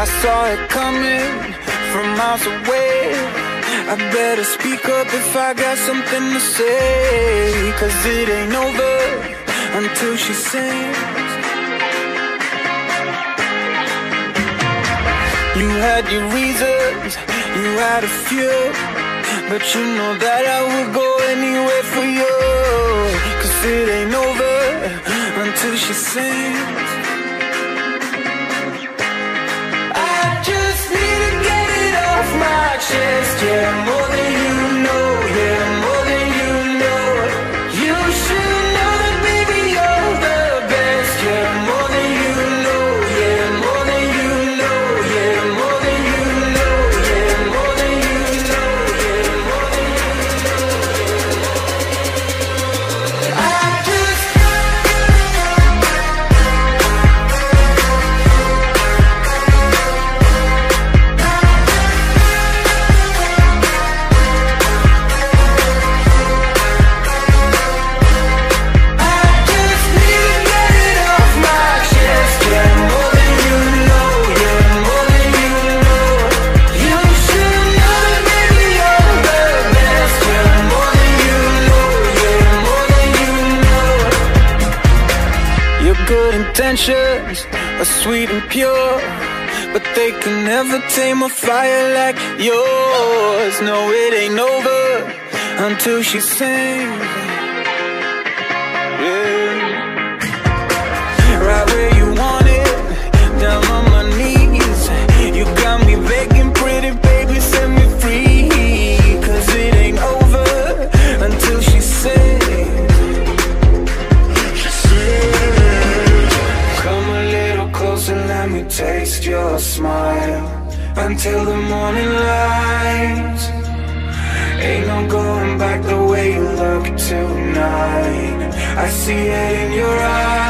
I saw it coming from miles away. I better speak up if I got something to say, 'cause it ain't over until she sings. You had your reasons, you had a few, but you know that I would go anywhere for you. 'Cause it ain't over until she sings. I just need to get it off my chest, yeah, more than you know, yeah, more than you know. You should know that baby you're the best, yeah, more than you know, yeah, more than you know, yeah, more than you know, yeah, more than you know, yeah, more than you know. I just good intentions are sweet and pure, but they can never tame a fire like yours. No, it ain't over until she sings. Yeah. Right where you want it, down on my knees. You got me begging, pretty baby, set me free. 'Cause it ain't over until she sings. Let me taste your smile until the morning light. Ain't no going back the way you look tonight. I see it in your eyes.